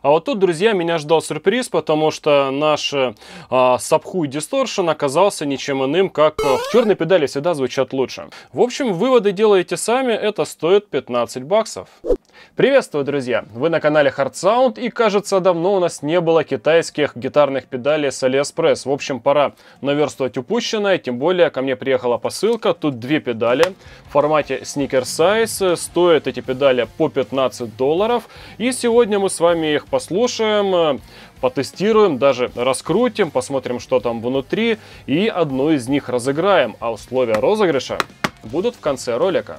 А вот тут, друзья, меня ждал сюрприз, потому что наш Subhui Distortion оказался ничем иным, как в черной педали всегда звучат лучше. В общем, выводы делаете сами, это стоит 15 баксов. Приветствую, друзья! Вы на канале Hard Sound, и кажется, давно у нас не было китайских гитарных педалей с AliExpress. В общем, пора наверстывать упущенное, тем более ко мне приехала посылка. Тут две педали в формате Sneaker Size. Стоят эти педали по $15. И сегодня мы с вами их послушаем, потестируем, даже раскрутим, посмотрим, что там внутри. И одну из них разыграем. А условия розыгрыша будут в конце ролика.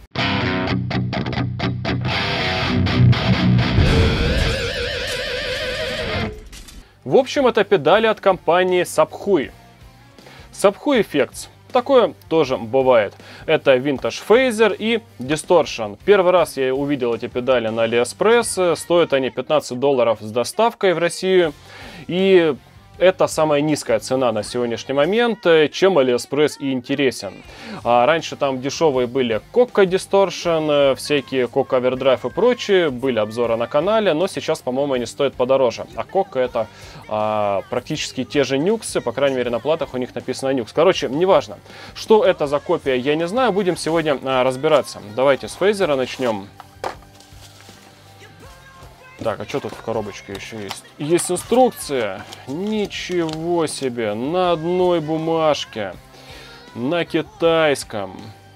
В общем, это педали от компании Subhui. Subhui Effects. Такое тоже бывает. Это Vintage Phaser и Distortion. Первый раз я увидел эти педали на AliExpress. Стоят они $15 с доставкой в Россию. И это самая низкая цена на сегодняшний момент, чем AliExpress и интересен. Раньше там дешевые были Coco Distortion, всякие Coco Overdrive и прочие, были обзоры на канале, но сейчас, по-моему, они стоят подороже. А Coco это практически те же нюксы, по крайней мере на платах у них написано нюкс. Короче, неважно, что это за копия, я не знаю, будем сегодня разбираться. Давайте с фейзера начнем. Так, а что тут в коробочке еще есть? Есть инструкция. Ничего себе. На одной бумажке. На китайском.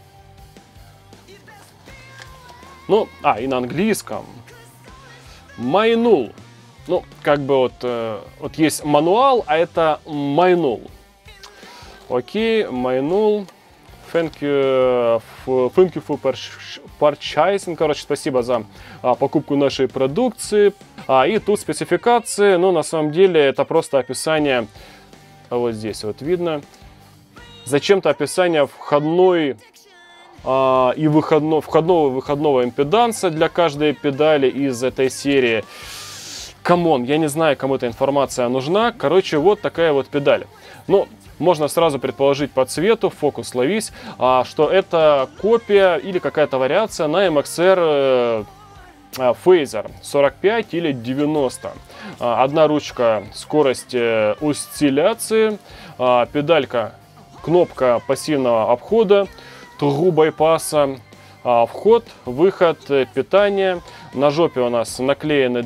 Ну, и на английском. Майнул. Ну, как бы вот есть мануал, а это майнул. Окей, майнул. Thank you for purchasing. Короче, спасибо за покупку нашей продукции. И тут спецификации, но на самом деле это просто описание. Вот здесь вот видно. Зачем-то описание входной и выходного импеданса для каждой педали из этой серии. Камон, я не знаю, кому эта информация нужна. Короче, вот такая вот педаль. Ну, можно сразу предположить по цвету, фокус ловись, что это копия или какая-то вариация на MXR Phaser 45 или 90. Одна ручка, скорость осцилляции, педалька, кнопка пассивного обхода, тру байпаса, вход, выход, питание. На жопе у нас наклеены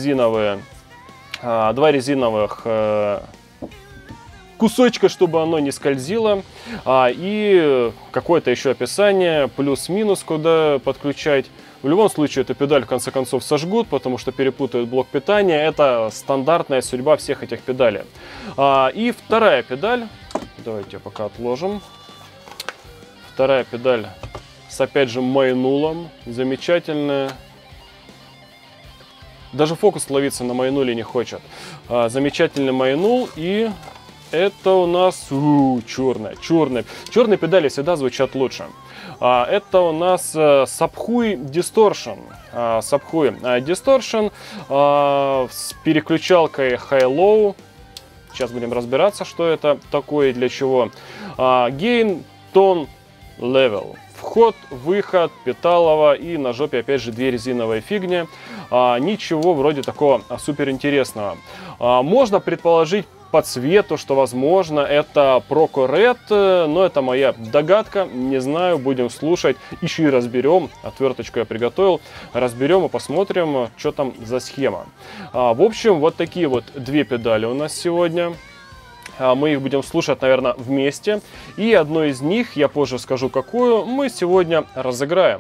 два резиновых кусочка, чтобы оно не скользило, и какое-то еще описание, плюс-минус, куда подключать. В любом случае, эту педаль в конце концов сожгут, потому что перепутают блок питания. Это стандартная судьба всех этих педалей. И вторая педаль, давайте пока отложим. Вторая педаль с, опять же, майнулом, замечательная. Даже фокус ловиться на майнуле не хочет. Замечательный майнул, и это у нас черные педали всегда звучат лучше. Это у нас Subhui Distortion. Subhui Distortion с переключалкой High-Low. Сейчас будем разбираться, что это такое и для чего. Gain, Tone, Level. Вход, выход, питалово, и на жопе опять же две резиновые фигни. Ничего вроде такого супер интересного. Можно предположить по цвету, что возможно это Proco Red, но это моя догадка, не знаю, будем слушать, еще и разберем, отверточку я приготовил, разберем и посмотрим, что там за схема. В общем, вот такие вот две педали у нас сегодня. Мы их будем слушать, наверное, вместе. И одну из них, я позже скажу какую, мы сегодня разыграем.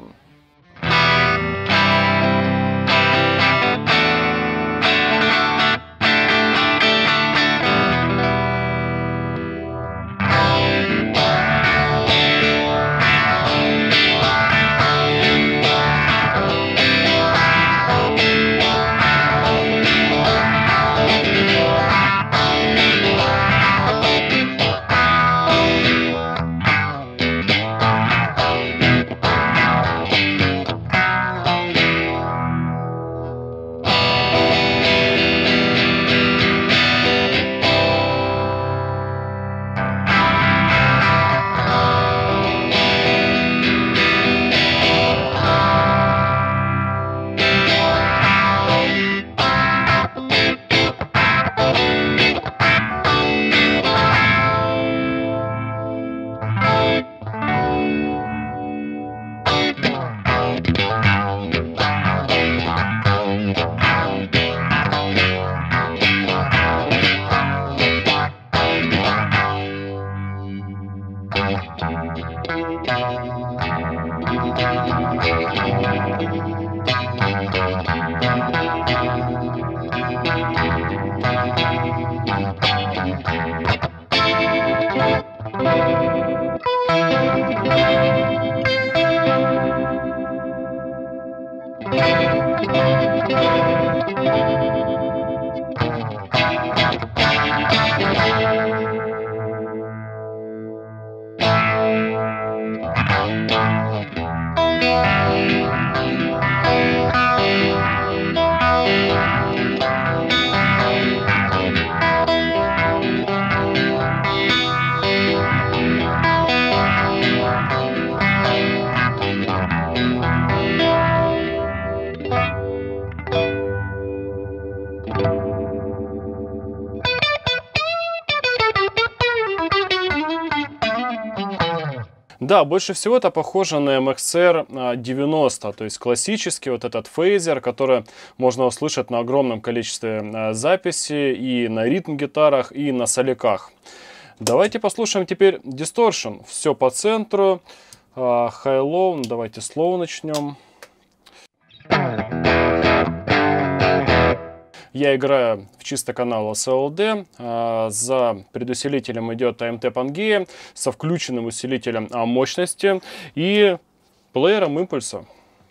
Да, больше всего это похоже на MXR 90, то есть классический вот этот фейзер, который можно услышать на огромном количестве записей и на ритм-гитарах, и на соляках. Давайте послушаем теперь Distortion. Все по центру. High-low, давайте с low начнем. Я играю в чисто канал SLD. За предусилителем идет AMT Pangea со включенным усилителем мощности и плеером импульса.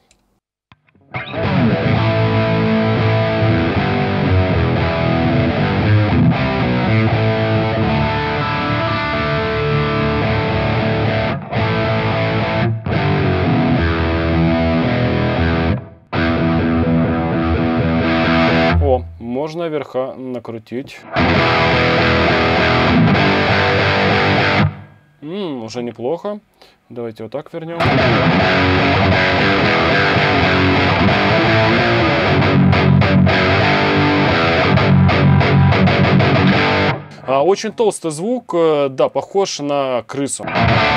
Можно верха накрутить. Уже неплохо. Давайте вот так вернем. Очень толстый звук, да, похож на крысу.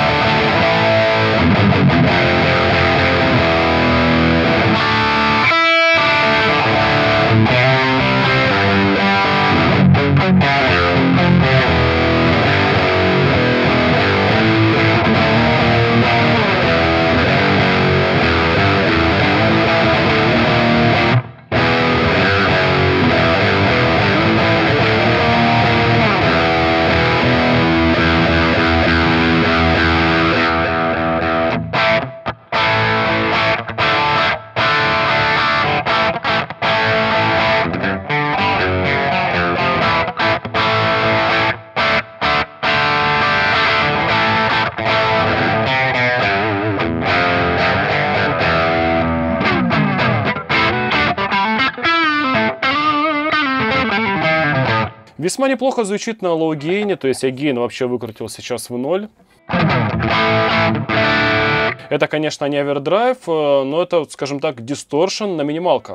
Весьма неплохо звучит на лоу-гейне, то есть я гейн вообще выкрутил сейчас в 0. Это, конечно, не овердрайв, но это, скажем так, дисторшн на минималках.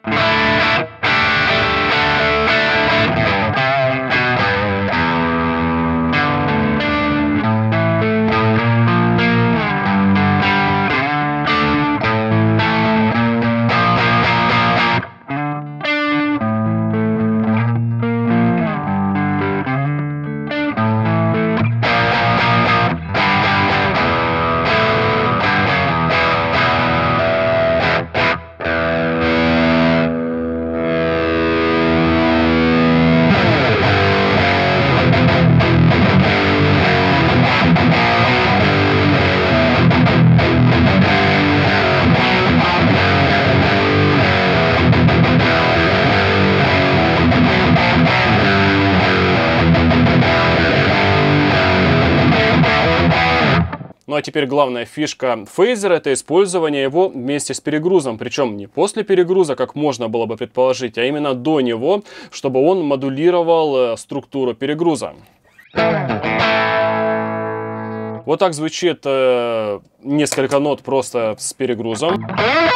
Ну а теперь главная фишка фейзера — это использование его вместе с перегрузом. Причем не после перегруза, как можно было бы предположить, а именно до него, чтобы он модулировал структуру перегруза. Вот так звучит несколько нот просто с перегрузом.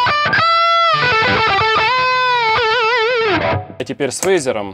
А теперь с фейзером.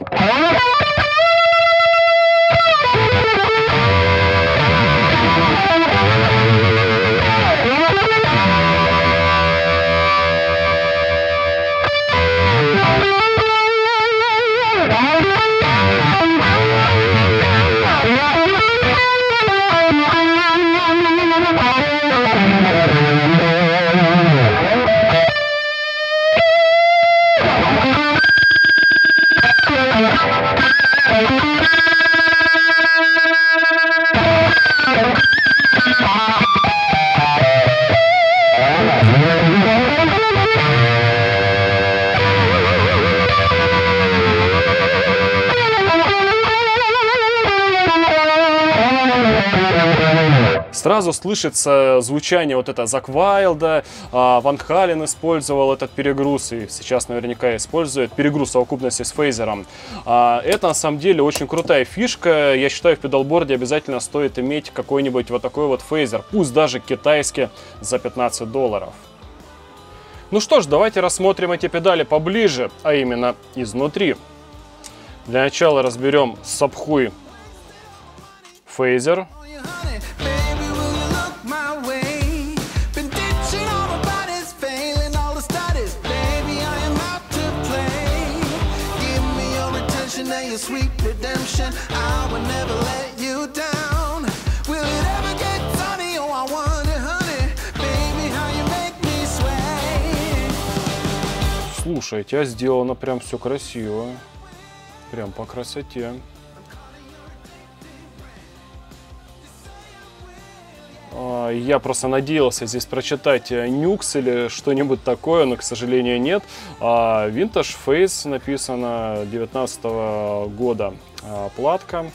Сразу слышится звучание вот это Зак Вайлда, Ван Хален использовал этот перегруз и сейчас наверняка использует перегруз совокупности с фейзером. Это на самом деле очень крутая фишка. Я считаю, в педалборде обязательно стоит иметь какой-нибудь вот такой вот фейзер, пусть даже китайский за $15. Ну что ж, давайте рассмотрим эти педали поближе, а именно изнутри. Для начала разберем сабхуй фейзер. your sweet redemption. I will never let you down. Will it ever get sunny? Oh, I wonder, honey, baby, how you make me sway. Слушайте, а сделано прям все красиво. Прям по красоте. Я просто надеялся здесь прочитать нюкс или что-нибудь такое, но, к сожалению, нет. Vintage Face написано 2019 года платка.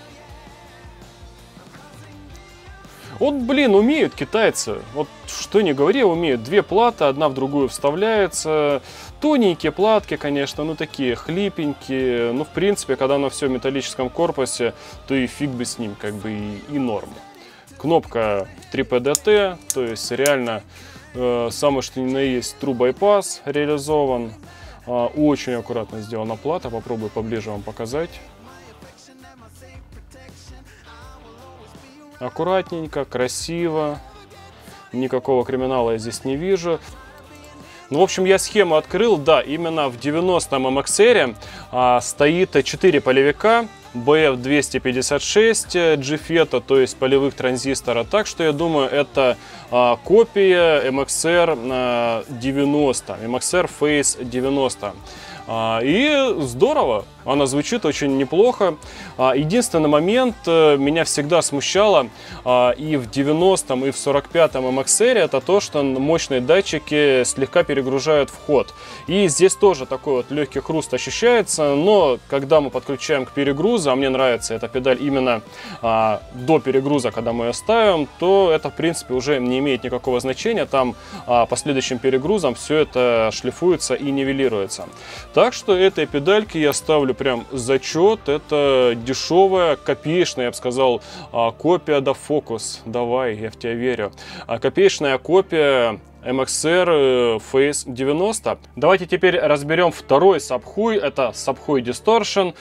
Вот, блин, умеют китайцы. Вот что ни говори, умеют. Две платы, одна в другую вставляется. Тоненькие платки, конечно, ну такие хлипенькие. Ну, в принципе, когда оно все в металлическом корпусе, то и фиг бы с ним, как бы и норм. Кнопка 3PDT, то есть реально самое что ни на есть True Bypass реализован. Очень аккуратно сделана плата, попробую поближе вам показать. Аккуратненько, красиво, никакого криминала я здесь не вижу. Ну, в общем, я схему открыл, да, именно в 90-м MXR стоит 4 полевика. BF256 GFET, то есть полевых транзистора. Так что я думаю, это копия MXR 90, MXR Face 90. И здорово, она звучит очень неплохо. Единственный момент меня всегда смущало и в 90-м, и в 45-м MXR, это то, что мощные датчики слегка перегружают вход. И здесь тоже такой вот легкий хруст ощущается, но когда мы подключаем к перегрузу, а мне нравится эта педаль именно до перегруза, когда мы ее ставим, то это в принципе уже не имеет никакого значения, там последующим перегрузом все это шлифуется и нивелируется. Так что этой педальке я ставлю прям зачет. Это дешевая, копеечная, я бы сказал, копия до Focus. Давай, я в тебя верю. Копеечная копия MXR Face 90. Давайте теперь разберем второй сабхуй. Это сабхуй Distortion.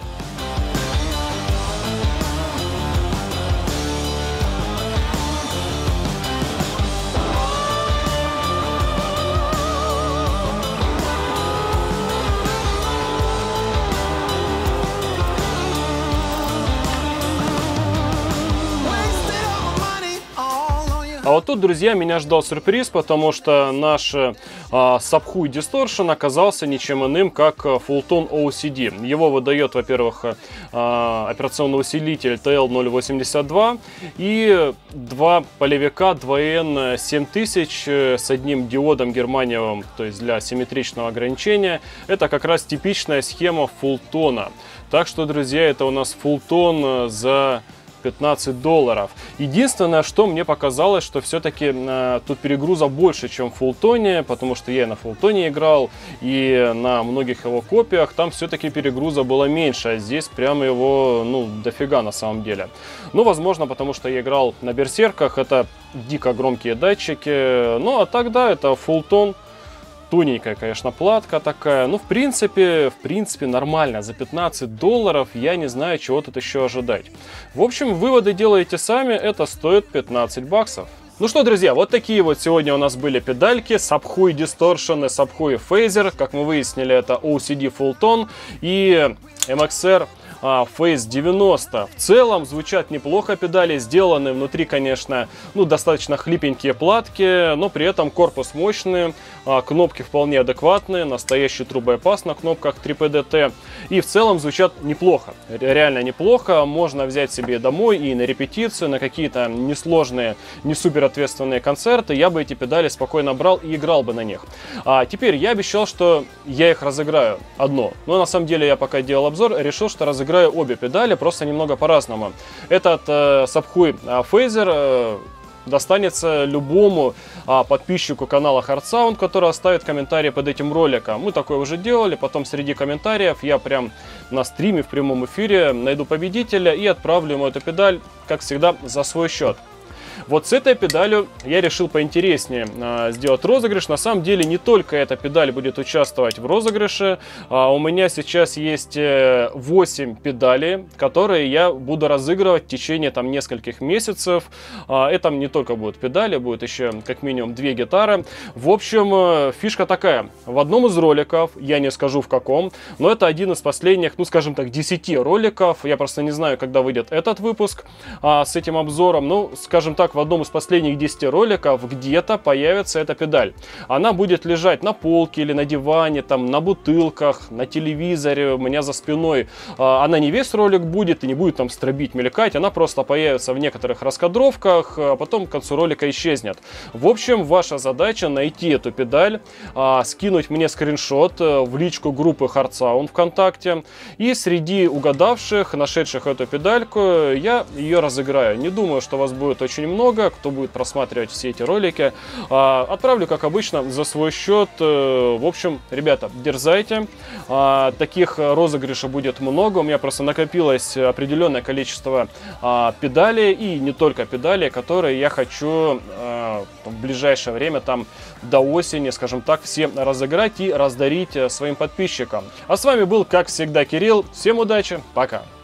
А вот тут, друзья, меня ждал сюрприз, потому что наш сабхуй Distortion оказался ничем иным, как Fulltone OCD. Его выдает, во-первых, операционный усилитель TL082 и два полевика 2N7000 с одним диодом германиевым, то есть для симметричного ограничения. Это как раз типичная схема Fulltone. Так что, друзья, это у нас Fulltone за $15. Единственное, что мне показалось, что все-таки тут перегруза больше, чем в Fulltone, потому что я на Fulltone играл, и на многих его копиях там все-таки перегруза была меньше, а здесь прямо его, ну, дофига на самом деле. Ну, возможно, потому что я играл на берсерках, это дико громкие датчики, ну, а тогда это Fulltone. Тоненькая, конечно, платка такая. Ну, в принципе, нормально. За $15 я не знаю, чего тут еще ожидать. В общем, выводы делаете сами. Это стоит $15. Ну что, друзья, вот такие вот сегодня у нас были педальки. Сабхуй Distortion и Сабхуй Phaser. Как мы выяснили, это OCD Fulltone и MXR Face 90. В целом звучат неплохо педали, сделаны внутри, конечно, ну, достаточно хлипенькие платки, но при этом корпус мощный, кнопки вполне адекватные, настоящий True Bypass на кнопках 3PDT, и в целом звучат неплохо, реально неплохо. Можно взять себе домой и на репетицию, на какие-то несложные, не супер ответственные концерты, я бы эти педали спокойно брал и играл бы на них. Теперь я обещал, что я их разыграю одно, но на самом деле я пока делал обзор, решил, что разыграю обе педали, просто немного по-разному. Этот сабхуй Phaser достанется любому подписчику канала Hard Sound, который оставит комментарий под этим роликом. Мы такое уже делали, потом среди комментариев я прям на стриме в прямом эфире найду победителя и отправлю ему эту педаль, как всегда, за свой счет. Вот с этой педалью я решил поинтереснее сделать розыгрыш. На самом деле не только эта педаль будет участвовать в розыгрыше. У меня сейчас есть 8 педалей, которые я буду разыгрывать в течение там нескольких месяцев. Это не только будут педали, будет еще как минимум 2 гитары. В общем, фишка такая. В одном из роликов, я не скажу в каком, но это один из последних, ну скажем так, 10 роликов. Я просто не знаю, когда выйдет этот выпуск с этим обзором. Ну, скажем так, в одном из последних 10 роликов где-то появится эта педаль. Она будет лежать на полке или на диване, там, на бутылках, на телевизоре, у меня за спиной. Она не весь ролик будет и не будет там стробить, мелькать. Она просто появится в некоторых раскадровках, а потом к концу ролика исчезнет. В общем, ваша задача найти эту педаль, скинуть мне скриншот в личку группы Hard Sound ВКонтакте. И среди угадавших, нашедших эту педальку, я ее разыграю. Не думаю, что вас будет очень много, кто будет просматривать все эти ролики. Отправлю, как обычно, за свой счет. В общем, ребята, дерзайте. Таких розыгрышей будет много. У меня просто накопилось определенное количество педалей, и не только педалей, которые я хочу в ближайшее время, там до осени, скажем так, все разыграть и раздарить своим подписчикам. А с вами был, как всегда, Кирилл. Всем удачи, пока!